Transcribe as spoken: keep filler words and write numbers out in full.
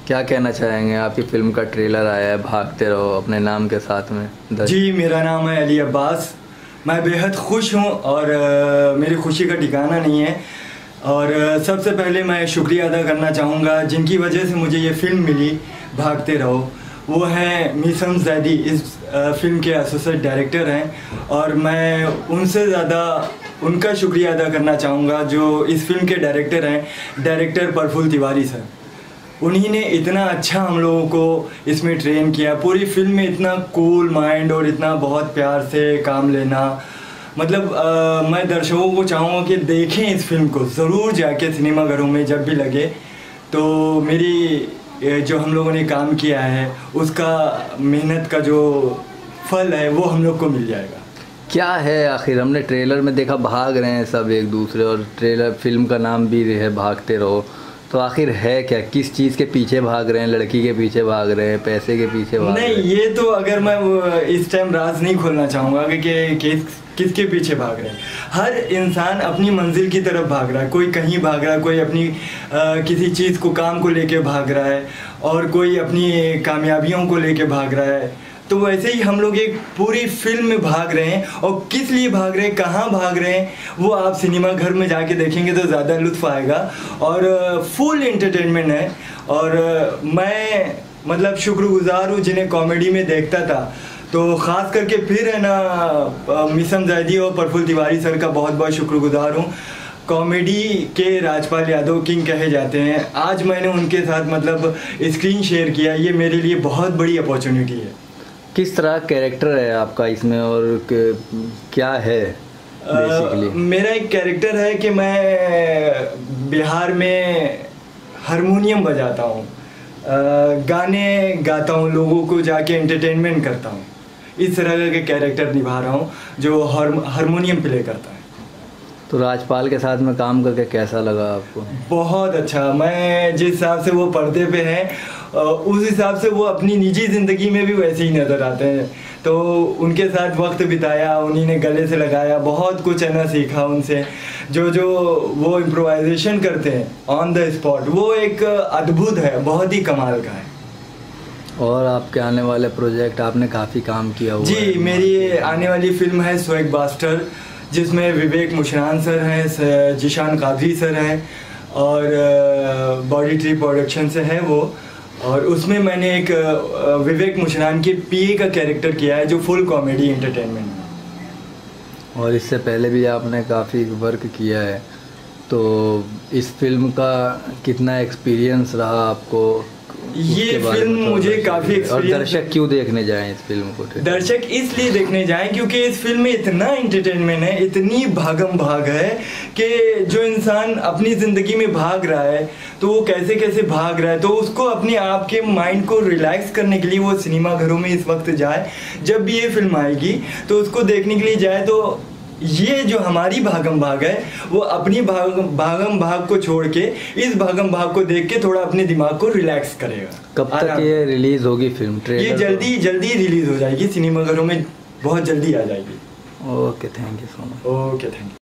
क्या कहना चाहेंगे? आपकी फिल्म का ट्रेलर आया है भागते रहो अपने नाम के साथ में। जी, मेरा नाम है अली अब्बास। मैं बेहद खुश हूँ और आ, मेरी खुशी का ठिकाना नहीं है। और आ, सबसे पहले मैं शुक्रिया अदा करना चाहूँगा जिनकी वजह से मुझे ये फ़िल्म मिली भागते रहो। वो हैं मीसम जैदी, इस आ, फिल्म के एसोसिएट डायरेक्टर हैं। और मैं उनसे ज़्यादा उनका शुक्रिया अदा करना चाहूँगा जो इस फिल्म के डायरेक्टर हैं, डायरेक्टर प्रफुल्ल तिवारी सर। उन्हीं ने इतना अच्छा हम लोगों को इसमें ट्रेन किया। पूरी फिल्म में इतना कूल माइंड और इतना बहुत प्यार से काम लेना, मतलब आ, मैं दर्शकों को चाहूँगा कि देखें इस फिल्म को ज़रूर जाके सिनेमाघरों में जब भी लगे। तो मेरी जो हम लोगों ने काम किया है उसका मेहनत का जो फल है वो हम लोग को मिल जाएगा। क्या है आखिर? हमने ट्रेलर में देखा भाग रहे हैं सब एक दूसरे, और ट्रेलर फिल्म का नाम भी है भागते रहो। तो आखिर है क्या? किस चीज़ के पीछे भाग रहे हैं? लड़की के पीछे भाग रहे हैं, पैसे के पीछे भाग नहीं, रहे हैं? ये तो अगर मैं इस टाइम राज नहीं खोलना चाहूँगा कि, कि किस किसके पीछे भाग रहे हैं। हर इंसान अपनी मंजिल की तरफ भाग रहा है। कोई कहीं भाग रहा है, कोई अपनी आ, किसी चीज़ को काम को लेके भाग रहा है, और कोई अपनी कामयाबियों को लेके भाग रहा है। तो वैसे ही हम लोग एक पूरी फिल्म में भाग रहे हैं, और किस लिए भाग रहे हैं, कहाँ भाग रहे हैं, वो आप सिनेमा घर में जाके देखेंगे तो ज़्यादा लुत्फ़ आएगा। और फुल एंटरटेनमेंट है। और मैं मतलब शुक्रगुजार हूँ जिन्हें कॉमेडी में देखता था। तो ख़ास करके फिर है ना मीसम जैदी और प्रफुल्ल तिवारी सर का बहुत बहुत शुक्रगुजार हूँ। कॉमेडी के राजपाल यादव किंग कहे जाते हैं। आज मैंने उनके साथ मतलब स्क्रीन शेयर किया, ये मेरे लिए बहुत बड़ी अपॉर्चुनिटी है। किस तरह कैरेक्टर है आपका इसमें, और क्या है बेसिकली? मेरा एक कैरेक्टर है कि मैं बिहार में हारमोनियम बजाता हूँ, गाने गाता हूँ, लोगों को जाके एंटरटेनमेंट करता हूँ। इस तरह के कैरेक्टर निभा रहा हूँ जो हारमोनियम प्ले करता है। तो राजपाल के साथ में काम करके कैसा लगा आपको? बहुत अच्छा। मैं जिस हिसाब से वो पर्दे पे हैं उस हिसाब से वो अपनी निजी ज़िंदगी में भी वैसे ही नज़र आते हैं। तो उनके साथ वक्त बिताया, उन्हीं ने गले से लगाया, बहुत कुछ है ना सीखा उनसे। जो जो वो इम्प्रोवाइजेशन करते हैं ऑन द स्पॉट, वो एक अद्भुत है, बहुत ही कमाल का है। और आपके आने वाले प्रोजेक्ट, आपने काफ़ी काम किया हुआ जी है। मेरी आने वाली फिल्म है स्वैग बास्टर, जिसमें विवेक मुशरान सर हैं, जिशान कादरी सर हैं, और बॉडी ट्री प्रोडक्शन से है वो। और उसमें मैंने एक विवेक मुशरान के पीए का कैरेक्टर किया है जो फुल कॉमेडी एंटरटेनमेंट है। और इससे पहले भी आपने काफ़ी वर्क किया है, तो इस फिल्म का कितना एक्सपीरियंस रहा आपको? ये फिल्म मुझे काफ़ी एक्सपीरियंस। और दर्शक क्यों देखने जाएं इस फिल्म को? दर्शक इसलिए देखने जाएं क्योंकि इस फिल्म में इतना एंटरटेनमेंट है, इतनी भागम भाग है कि जो इंसान अपनी ज़िंदगी में भाग रहा है तो वो कैसे कैसे भाग रहा है, तो उसको अपने आप के माइंड को रिलैक्स करने के लिए वो सिनेमा घरों में इस वक्त जाए। जब भी ये फिल्म आएगी तो उसको देखने के लिए जाए। तो ये जो हमारी भागम भाग है वो अपनी भाग भागम भाग को छोड़ के इस भागम भाग को देख के थोड़ा अपने दिमाग को रिलैक्स करेगा। कब तक ये रिलीज होगी फिल्म? ट्रेलर ये जल्दी जल्दी रिलीज हो जाएगी, सिनेमाघरों में बहुत जल्दी आ जाएगी। Okay, thank you so much. Okay, thank you.